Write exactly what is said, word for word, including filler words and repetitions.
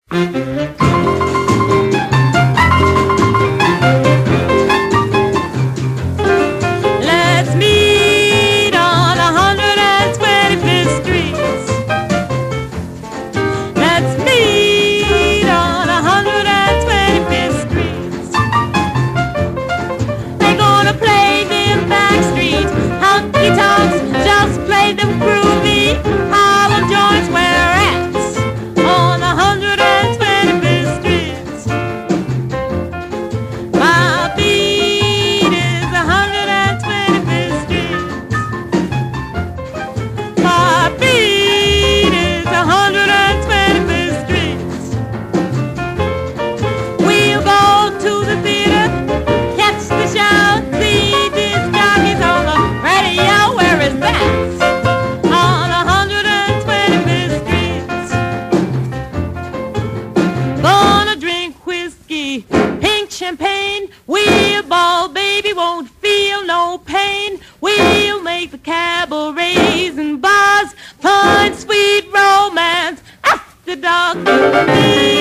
Let's meet on one hundred twenty-fifth Street. Let's meet on one hundred twenty-fifth Street. They're gonna play them back streets, honky tonks, just play them groovy. Hollow joints where rats on one hundred twenty-fifth Street. My beat is one hundred twenty-fifth Street. My beat is one hundred twenty-fifth Street. We'll go to the theater, catch the show, see these jockeys on the radio. Where is that? On one hundred twenty-fifth Street. Gonna drink whiskey, pink champagne. We'll ball, baby, won't feel no pain. We'll make the cabarets and bars find sweet romance after dark.